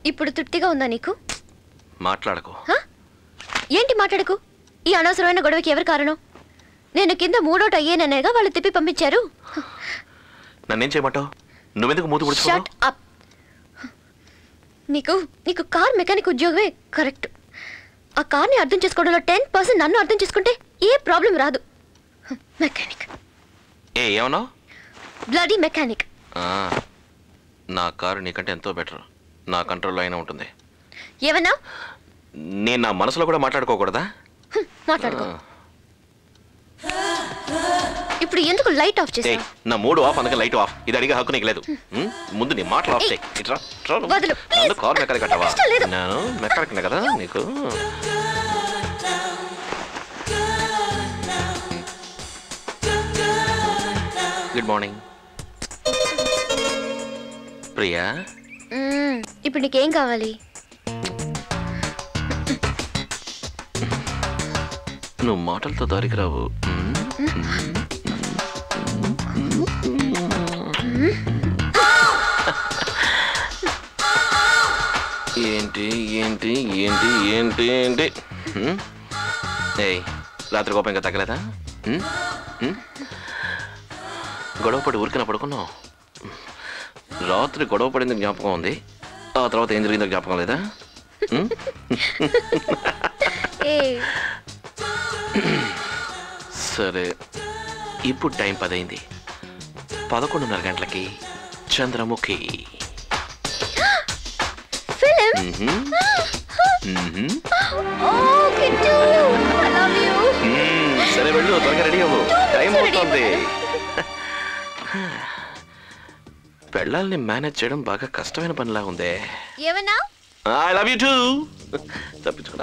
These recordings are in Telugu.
ఇప్పుడు తృప్తిగా ఉందా నీకు? మాట్లాడకు. ఏంటి మాట్లాడకు? ఈ అనవసరమైన గొడవకి ఎవరు కారణం? నేను కింద మూడోట అయ్యేననేగా వాళ్ళు తిప్పి పంపించారు. నన్నేం చేయమంటావు? నువ్వెందుకు మూతి ముడుచుకో? Shut up. నీకు కార్ మెకానిక్ ఉద్యోగమే కరెక్ట్. ఆ కార్ని అర్థం చేసుకోవడంలో 10% నన్ను అర్థం చేసుకుంటే ఏ ప్రాబ్లం రాదు. మెకానిక్ ఏమన్నావు? Bloody mechanic. నా కారు నీకంటే ఎంతో బెటర్. నా కంట్రోల్లో అయినా ఉంటుంది. ఏమన్నా? నేను నా మనసులో కూడా మాట్లాడుకోకూడదా? మాట్లాడుకో. ఇప్పుడు ఎందుకు లైట్ ఆఫ్ చేసావు? నా మూడు ఆఫ్, అందుకే లైట్ ఆఫ్. ఇది అడిగే హక్కు నీకు లేదు. ముందు నీ మాటలు ఆఫ్ చేయి. కారు మెకానిక్ అంటావా? నేను మెకానిక్ కదా నీకు. Good morning Priya. ఇప్పుడు నీకేం కావాలి? నువ్వు మాటలతో దారికి రావు. ఏంటి ఏంటి ఏంటి ఏంటి ఏంటి? రాత్రి కోపం ఇంకా తగ్గలేదా? గొడవ పడి ఊరికినా పడుకున్నావు? రాత్రి గొడవ పడింది జ్ఞాపకం ఉంది, ఆ తర్వాత ఏం జరిగిందో జ్ఞాపకం లేదా? సరే, ఇప్పుడు టైం 10 అయింది. 11:30 గంటలకి చంద్రముఖి. సరే వెళ్ళు, త్వరగా రెడీ అవ్వు, టైం అవుతుంది. పెళ్ళాలని మేనేజ్ చేయడం బాగా కష్టమైన పనిలా ఉందే. I love you too. తప్పించుకున్నా.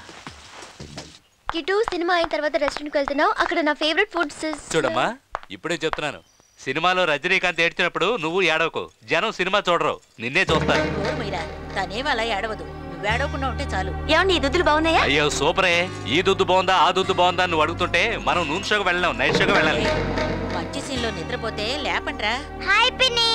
కిటు సినిమా అయిన తర్వాత రెస్టారెంట్కి వెళ్తున్నావు, అక్కడ నా ఫేవరెట్ ఫుడ్స్. చూడమ్మా, ఇప్పుడే చెప్తున్నాను, సినిమాలో రజనీకాంత్ ఏడ్చినప్పుడు నువ్వు ఏడవకు. జనం సినిమా చూడరు, నిన్నే చూస్తారు. తనేవాలా ఏడవదు, నువ్వు ఏడవకుండా ఉంటే చాలు. ఏమండి ఈ దుద్దులు బాగున్నాయా? అయ్యో సూపరే. ఈ దుద్దు బాగుందా ఆ దుద్దు బాగుందా నువ్వు అడుగుతుంటే మనం నూనె షోకి వెళ్ళాం, నైట్ షోకి వెళ్ళాలి. మంచి సీన్ లో నిద్రపోతే లేపండ్రా. హాయ్ పిన్ని.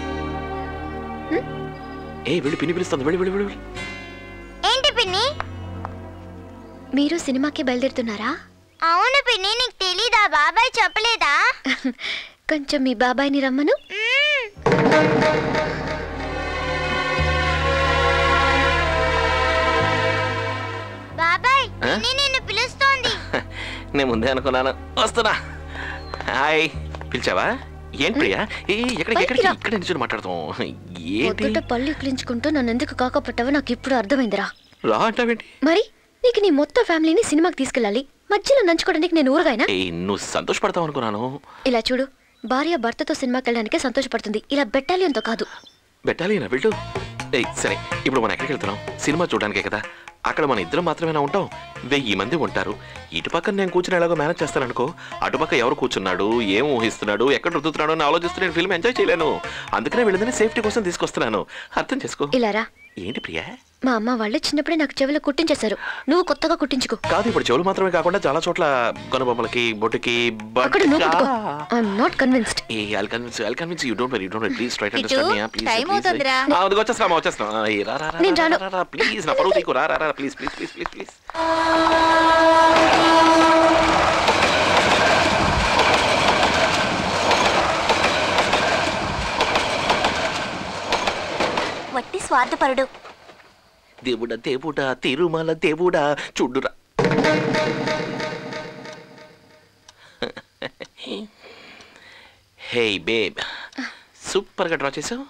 వెళ్ళి పిన్ని పిలుస్తుంది, వెళ్ళి వెళ్ళి వెళ్ళి. ఏంటి పిన్ని? మీరు సినిమాకి బయలుదేరుతున్నారా? అవును పిన్ని, నీకు తెలీదా? బాబాయ్ చెప్పలేదా? కొంచెం మీ బాబాయ్ని రమ్మను. బాబాయ్ నిన్ను పిలుస్తోంది. నేను ముందే అనుకున్నాను, వస్తున్నా. హాయ్, పిలిచావా? ఏంటి ప్రియా? ఇక్కడ నుంచి మాట్లాడతాం. ఏంటి పళ్ళు ఇక్కించుకుంటూ నన్ను ఎందుకు కాకపోతావో నాకు ఇప్పుడు అర్థమైందిరా. రా అంటావేంటి? మరి నీకు నీ మొత్తం ఫ్యామిలీని సినిమాకి తీసుకెళ్ళాలి, మధ్యలో నంచుకోవడానికి నేను ఊరగాయనా? నువ్వు సంతోషపడతావు అనుకున్నాను. ఇలా చూడు, భార్య భర్తతో సినిమాకి వెళ్ళడానికే సంతోషపడుతుంది, ఇలా బెటాలియన్తో కాదు. బెటాలియనా? వెళ్ళు. సరే, ఇప్పుడు మనం ఎక్కడికి వెళ్తున్నాం? సినిమా చూడడానికే కదా. అక్కడ మన ఇద్దరం మాత్రమేనా ఉంటాం? 1000 మంది ఉంటారు. ఇటు పక్కన నేను కూర్చుని ఎలాగో మేనేజ్ చేస్తాను అనుకో, అటుపక్క ఎవరు కూర్చున్నాడు, ఏం ఊహిస్తున్నాడు, ఎక్కడ రుద్దుతున్నాడు అని ఆలోచిస్తూ నేను ఫిల్మ్ ఎంజాయ్ చేయలేను. అందుకనే వీళ్ళని సేఫ్టీ కోసం తీసుకొస్తున్నాను, అర్థం చేసుకో. ఇలారా. ఏంటి ప్రియా? మా అమ్మ వాళ్ళు చిన్నప్పుడే నాకు చెవులు కుట్టించేశారు, నువ్వు కొత్తగా కుట్టించుకో. కాదు, ఇప్పుడు చెవులు మాత్రమే కాకుండా చాలా చోట్ల గనుబొమ్మలకి, బొట్టుకి. ప్లీజ్ నా పరువు తీకు, రా రా రా, please please please please please. వట్టి స్వార్థపరుడు. దేవుడా దేవుడా, తిరుమల దేవుడా, చూడురా. హే బేబ్, సూపర్ గా డ్రా చేసావు.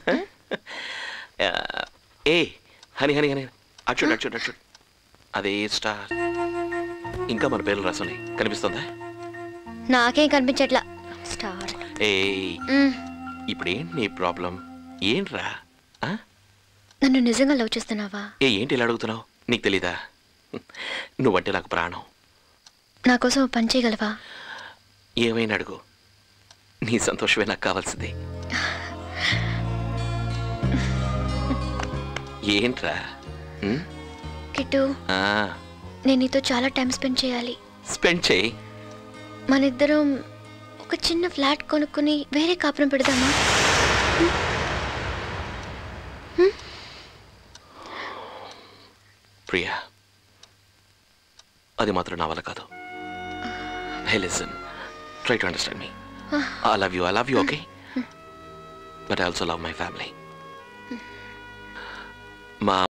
హనీ హనీ హనీ, అచ్చుడు అచ్చుడు అచ్చుడు, అదే స్టార్. ఇంకా మన పేర్లు రాసున్నాయి, కనిపిస్తుందా? నాకేం కనిపించట్లా. స్టార్. ఇప్పుడేంటి నీ ప్రాబ్లం? ఏంట్రా? నన్ను నిజంగా లవ్ చేస్తున్నావా? ఏంటి ఇలా అడుగుతున్నావు? నీకు తెలీదా? నువ్వంటే నాకు ప్రాణం. నా కోసం పని చేయగలవా? ఏమైనా అడుగు, నీ సంతోషమే నాకు కావాల్సింది. ఏంట్రా? కిట్టు, నేను నీతో చాలా టైం స్పెండ్ చేయాలి. స్పెండ్ చేయి. మనిద్దరం ఒక చిన్న ఫ్లాట్ కొనుక్కుని వేరే కాపురం పెడదామా? ప్రియా, అది మాత్రం నా వల్ల కాదు. Hey listen, try to understand me. I love you, okay? But I also love my family. మా